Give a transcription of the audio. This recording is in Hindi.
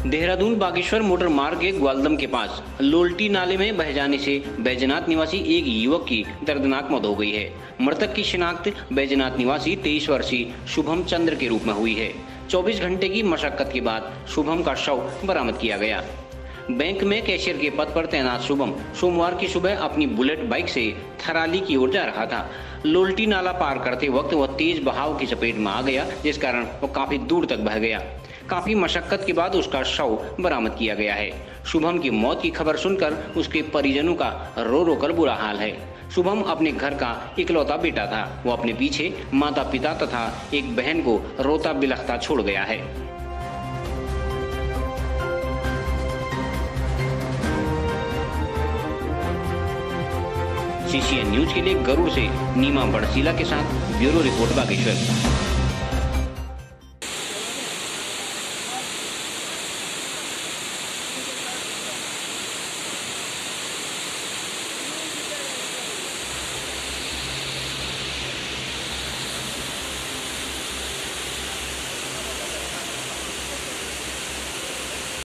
देहरादून बागेश्वर मोटर मार्ग के ग्वालदम के पास लोल्टी नाले में बह जाने से बैजनाथ निवासी एक युवक की दर्दनाक मौत हो गई है। मृतक की शिनाख्त बैजनाथ निवासी 23 वर्षीय शुभम चंद्र के रूप में हुई है। 24 घंटे की मशक्कत के बाद शुभम का शव बरामद किया गया। बैंक में कैशियर के पद पर तैनात शुभम सोमवार की सुबह अपनी बुलेट बाइक से थराली की ओर जा रहा था। लोल्टी नाला पार करते वक्त वह तेज बहाव की चपेट में आ गया, जिस कारण वह काफी दूर तक बह गया। काफी मशक्कत के बाद उसका शव बरामद किया गया है। शुभम की मौत की खबर सुनकर उसके परिजनों का रो रो कर बुरा हाल है। शुभम अपने घर का इकलौता बेटा था। वो अपने पीछे माता पिता तथा एक बहन को रोता बिलखता छोड़ गया है। CCN न्यूज के लिए गरुड़ से नीमा बड़सीला के साथ ब्यूरो रिपोर्ट बागेश्वर।